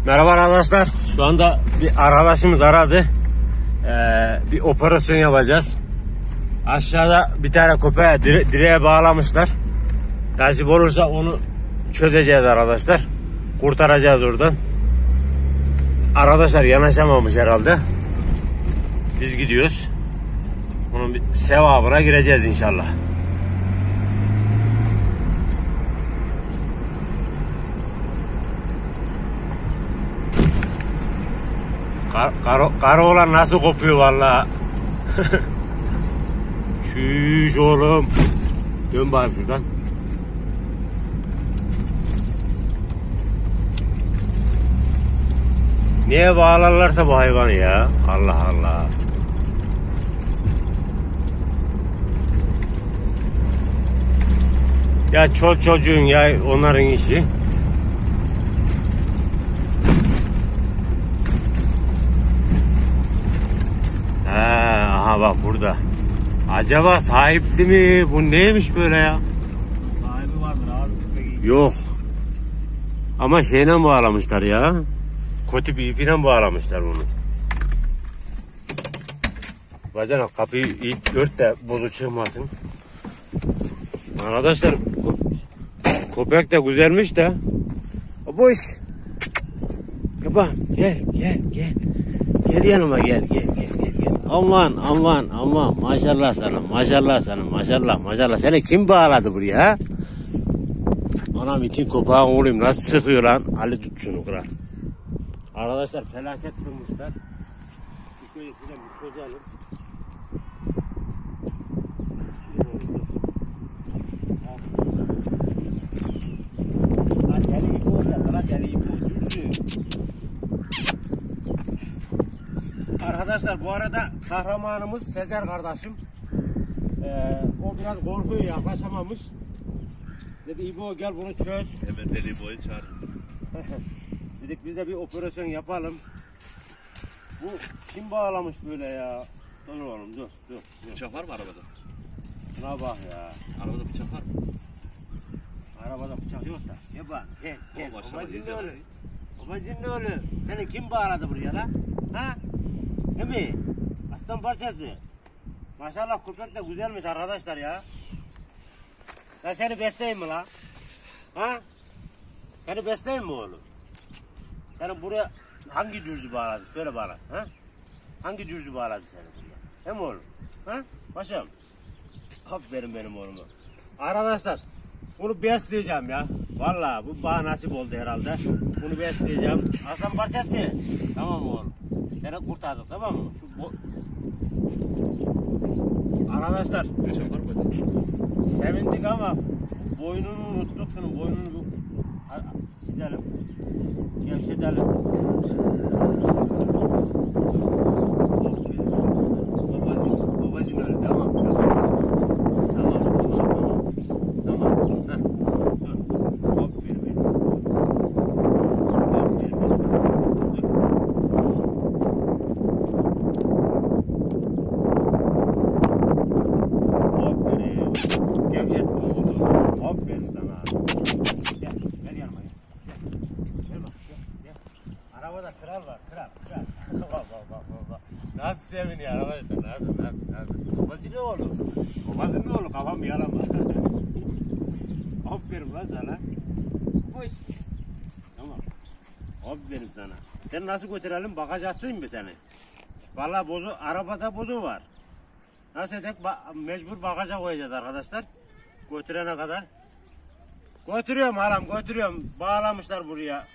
Merhaba arkadaşlar. Şu anda bir arkadaşımız aradı. Bir operasyon yapacağız. Aşağıda bir tane köpeğe direğe bağlamışlar. Nasip olursa onu çözeceğiz arkadaşlar. Kurtaracağız oradan. Arkadaşlar yanaşamamış herhalde. Biz gidiyoruz. Onun bir sevabına gireceğiz inşallah. Karı olan nasıl kopuyor vallahi. Şuş oğlum. Dön bakayım şuradan. Niye bağlarlarsa bu hayvanı ya? Allah Allah. Ya çocuğun ya onların işi. Aha bak burada. Acaba sahipli mi? Bu neymiş böyle ya? Sahibi vardır abi. Yok. Ama şeyle bağlamışlar ya. Kötü bir ipiyle bağlamışlar bunu. Bacanak kapıyı iyi ört de bozu çıkmasın. Arkadaşlar köpek de güzelmiş de. Boş. Gel. Gel yanıma gel. Aman maşallah sana maşallah. Seni kim bağladı buraya ha? Anam itin kopağın olayım nasıl sıkıyor lan? Ali tut şunu kırar. Arkadaşlar felaket sığmışlar. Bir çözelim. Arkadaşlar bu arada kahramanımız Sezer kardeşim. O biraz korkuyor, yaklaşamamış. Dedi İbo gel bunu çöz. Evet dedi İbo'yu çağır. Dedik biz de bir operasyon yapalım. Bu kim bağlamış böyle ya? Dur oğlum dur. Bıçak var mı arabada? Buna bak ya. Arabada bıçak var mı? Arabada bıçak yok da. Gel. Maşallah. Babacığım ne oğlum? Seni kim bağladı buraya lan? Ha? Değil mi? Aslan parçası. Maşallah köpek de güzelmiş arkadaşlar ya. Ben seni besleyeyim mi lan? Ha? Seni besleyeyim mi oğlum? Seni buraya hangi dürzü bağladı? Söyle bana. Ha? Hangi dürzü bağladı seni buraya? He mi oğlum? Ha? Paşam. Aferin benim oğluma. Arkadaşlar bunu besleyeceğim ya. Vallahi bu bana nasip oldu herhalde. Bunu besleyeceğim. Aslan parçası. Tamam mı oğlum? Seni kurtardık tamam mı? Arkadaşlar sevindik ama boynunu unuttuk. Şunun boynunu gidelim. Gevşetelim. Babacım öyle tamam. Aferin sana. Gel yanıma gel. Gel bak. Arabada kral var. Bak. Nasıl seviniyor arkadaşlar. Nasıl. Babasının oğlu. Kafam yalama. Aferin lan sana. Boş. Tamam. Aferin sana. Sen nasıl götürelim? Bagaj atayım mı seni? Vallahi arabada bozu var. Nasıl edek? Mecbur bagaja koyacağız arkadaşlar. Götürene kadar. Götürüyorum halam götürüyorum. Bağlamışlar buraya.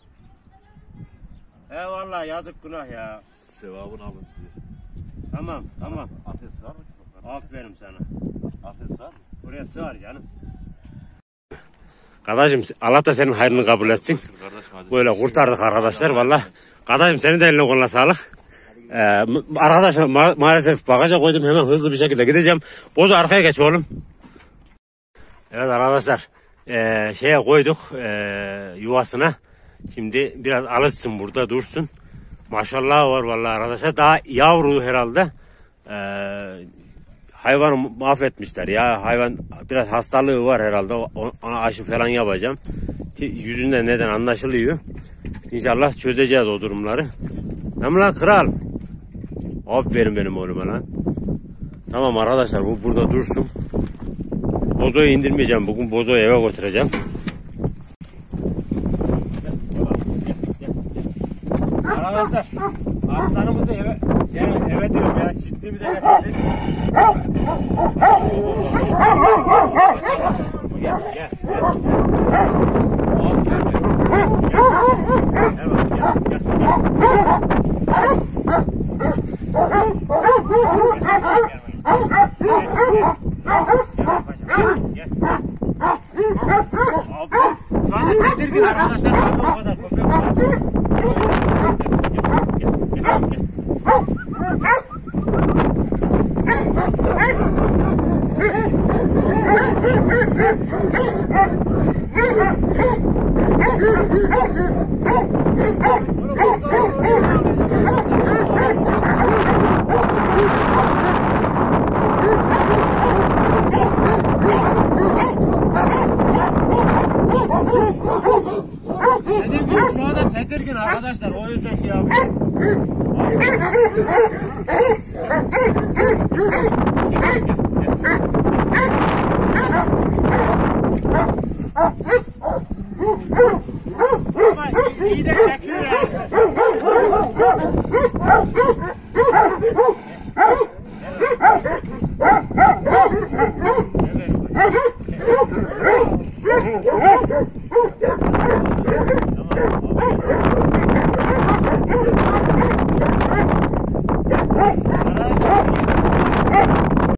Eyvallah yazık günah ya. Sevabını alın diye. Tamam. Ateş var mı? Aferin sana. Ateş var mı? Buraya sığar canım. Kardeşim Allah da senin hayrını kabul etsin. Böyle kurtardık arkadaşlar valla. Kardeşim senin de eline koluna sağlık. Arkadaşlar maalesef bagaja koydum hemen hızlı bir şekilde gideceğim. Bozu arkaya geç oğlum. Evet arkadaşlar şeye koyduk yuvasına. Şimdi biraz alışsın burada dursun. Maşallah var vallahi arkadaşlar. Daha yavru herhalde. Hayvanı mahvetmişler ya. Hayvan biraz hastalığı var herhalde. Ona aşı falan yapacağım. Yüzünden neden anlaşılıyor. İnşallah çözeceğiz o durumları. Hem lan kral. Aferin benim oğluma lan. Tamam arkadaşlar, bu burada dursun. Bozoyu indirmeyeceğim. Bugün bozoyu eve götüreceğim. Arkadaşlar, aslanımızı eve diyorum ya, çiftliğimize getirdik. Gel. Şu anda tedirgin arkadaşlar, o kadar köpek var. Dedim ki şu anda tedirgin arkadaşlar, o yüzden şey yapıyorum.